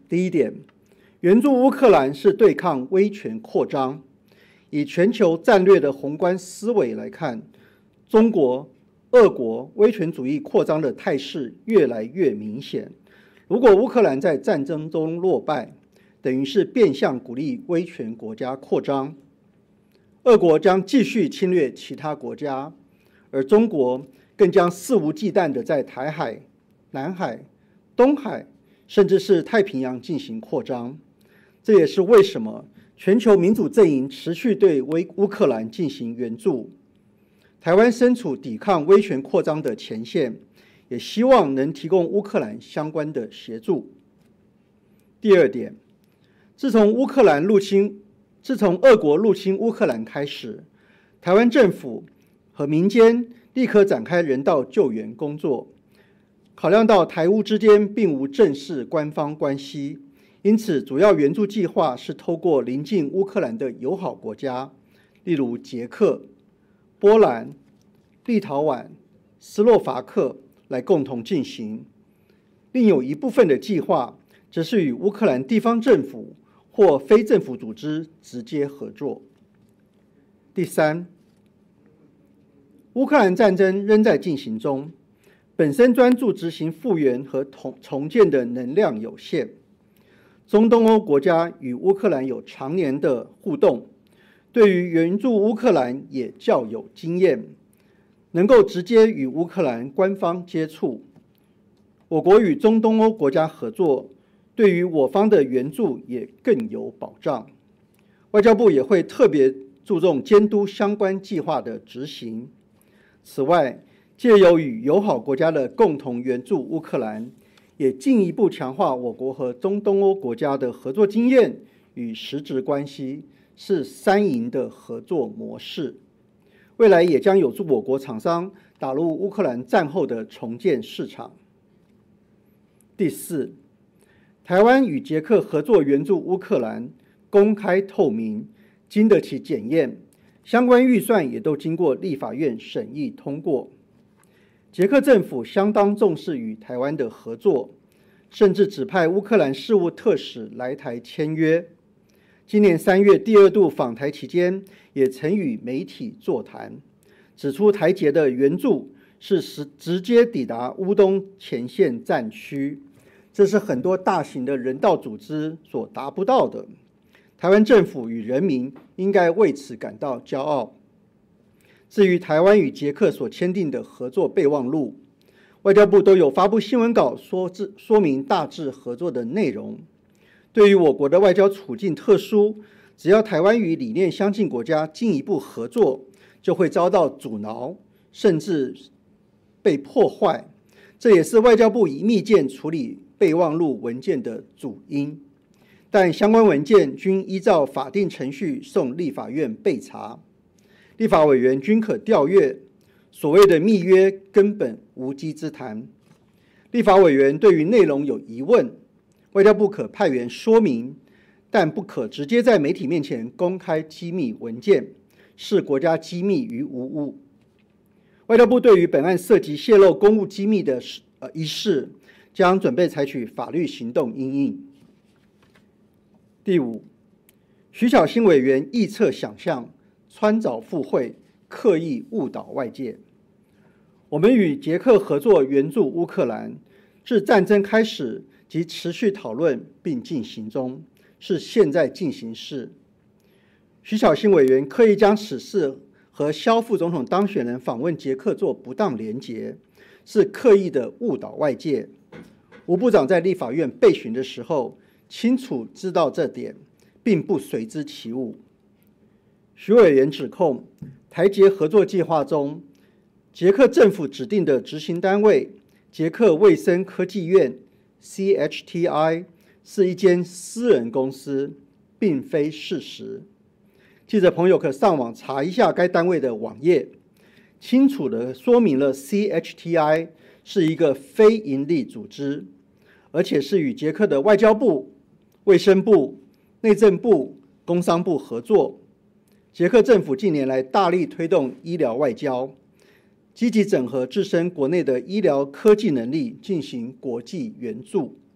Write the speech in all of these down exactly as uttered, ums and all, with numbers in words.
第一点，援助乌克兰是对抗威权扩张。以全球战略的宏观思维来看，中国、俄国威权主义扩张的态势越来越明显。如果乌克兰在战争中落败，等于是变相鼓励威权国家扩张。俄国将继续侵略其他国家，而中国更将肆无忌惮地在台海、南海、东海，甚至是太平洋进行扩张。这也是为什么全球民主阵营持续对乌克兰进行援助。台湾身处抵抗威权扩张的前线，也希望能提供乌克兰相关的协助。第二点，自从乌克兰入侵，自从俄国入侵乌克兰开始，台湾政府和民间立刻展开人道救援工作。考量到台乌之间并无正式官方关系，因此主要援助计划是透过邻近乌克兰的友好国家，例如捷克、波兰、立陶宛、斯洛伐克来共同进行。另有一部分的计划则是与乌克兰地方政府或非政府组织直接合作。第三，乌克兰战争仍在进行中，本身专注执行复原和重建的能量有限。中东欧国家与乌克兰有常年的互动，对于援助乌克兰也较有经验，能够直接与乌克兰官方接触。我国与中东欧国家合作，对于我方的援助也更有保障。外交部也会特别注重监督相关计划的执行。此外，借由与友好国家的共同援助乌克兰，也进一步强化我国和中东欧国家的合作经验与实质关系，是三赢的合作模式。未来也将有助我国厂商打入乌克兰战后的重建市场。第四，台湾与捷克合作援助乌克兰，公开透明，经得起检验，相关预算也都经过立法院审议通过。捷克政府相当重视与台湾的合作，甚至指派乌克兰事务特使来台签约。今年三月第二度访台期间，也曾与媒体座谈，指出台捷的援助是直接抵达乌东前线战区，这是很多大型的人道组织所达不到的。台湾政府与人民应该为此感到骄傲。至于台湾与捷克所签订的合作备忘录，外交部都有发布新闻稿说说明大致合作的内容。对于我国的外交处境特殊，只要台湾与理念相近国家进一步合作，就会遭到阻挠，甚至被破坏。这也是外交部以密件处理备忘录文件的主因。但相关文件均依照法定程序送立法院备查，立法委员均可调阅，所谓的密约根本无稽之谈。立法委员对于内容有疑问，外交部可派员说明，但不可直接在媒体面前公开机密文件，视国家机密于无物。外交部对于本案涉及泄露公务机密的呃一事，将准备采取法律行动因应。第五，徐巧芯委员臆测想象，穿凿附会，刻意误导外界。我们与捷克合作援助乌克兰，自战争开始即持续讨论并进行中，是现在进行式。徐巧芯委员刻意将此事和萧副总统当选人访问捷克做不当连结，是刻意的误导外界。吴部长在立法院备询的时候，清楚知道这点，并不随之起舞。徐委员指控，台捷合作计划中，捷克政府指定的执行单位捷克卫生科技院 C H T I 是一间私人公司，并非事实。记者朋友可上网查一下该单位的网页，清楚地说明了 C H T I 是一个非营利组织，而且是与捷克的外交部、卫生部、内政部、工商部合作。捷克政府近年来大力推动医疗外交，积极整合自身国内的医疗科技能力，进行国际援助。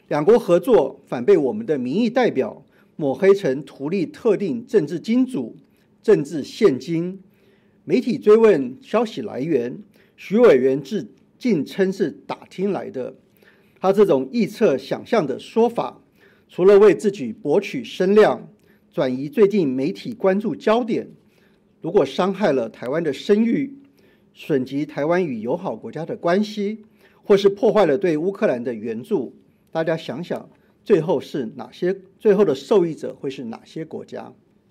两国合作反被我们的民意代表抹黑成图利特定政治金主、政治现金。媒体追问消息来源，徐委员至竟称是打听来的。他这种臆测想象的说法，除了为自己博取声量，转移最近媒体关注焦点，如果伤害了台湾的声誉，损及台湾与友好国家的关系，或是破坏了对乌克兰的援助，大家想想，最后是哪些？最后的受益者会是哪些国家？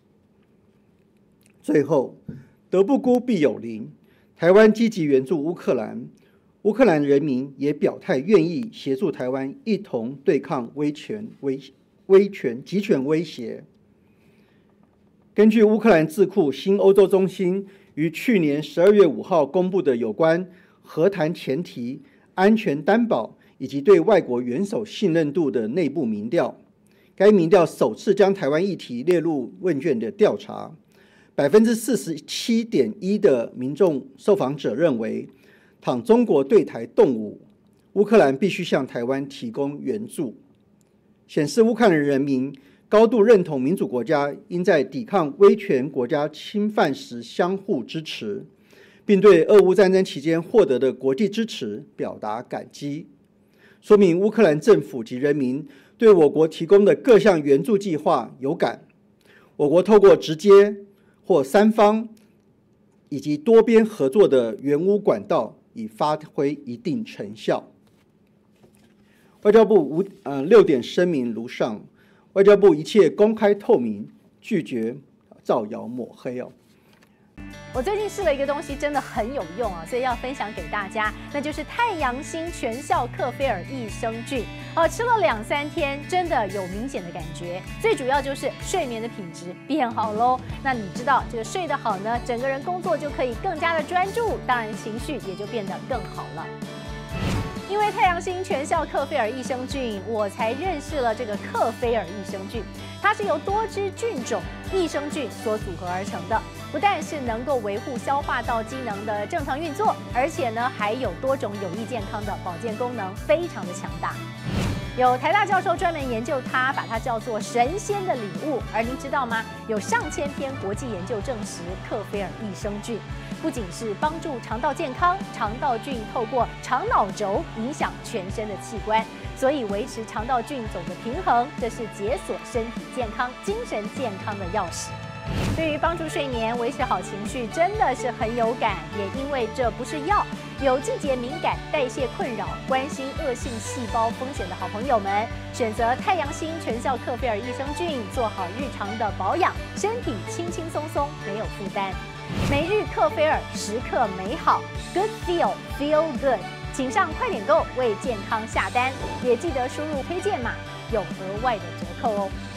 最后，德不孤必有邻，台湾积极援助乌克兰，乌克兰人民也表态愿意协助台湾一同对抗威权威威权极权威胁。根据乌克兰智库新欧洲中心于去年十二月五号公布的有关和谈前提、安全担保以及对外国元首信任度的内部民调，该民调首次将台湾议题列入问卷的调查，百分之四十七点一的民众受访者认为，倘中国对台动武，乌克兰必须向台湾提供援助，显示乌克兰人民高度认同民主国家应在抵抗威权国家侵犯时相互支持，并对俄乌战争期间获得的国际支持表达感激，说明乌克兰政府及人民对我国提供的各项援助计划有感。我国透过直接或三方以及多边合作的援乌管道已发挥一定成效。外交部五呃六点声明如上。外交部一切公开透明，拒绝造谣抹黑哦。 我最近试了一个东西，真的很有用啊，所以要分享给大家，那就是太阳星全效克菲尔益生菌。呃，吃了两三天，真的有明显的感觉。最主要就是睡眠的品质变好喽。那你知道这个睡得好呢，整个人工作就可以更加的专注，当然情绪也就变得更好了。因为太阳星全效克菲尔益生菌，我才认识了这个克菲尔益生菌。它是由多支菌种益生菌所组合而成的，不但是能够维护消化道机能的正常运作，而且呢还有多种有益健康的保健功能，非常的强大。有台大教授专门研究它，把它叫做神仙的礼物。而您知道吗？有上千篇国际研究证实，克菲尔益生菌不仅是帮助肠道健康，肠道菌透过肠脑轴影响全身的器官，所以维持肠道菌种的平衡，这是解锁身体健康、精神健康的钥匙。对于帮助睡眠、维持好情绪，真的是很有感。也因为这不是药，有季节敏感、代谢困扰、关心恶性细胞风险的好朋友们，选择太阳星全效克菲尔益生菌，做好日常的保养，身体轻轻松松，没有负担。每日克菲尔，时刻美好 ，Good Feel Feel Good， 请上快点购为健康下单，也记得输入推荐码，有额外的折扣哦。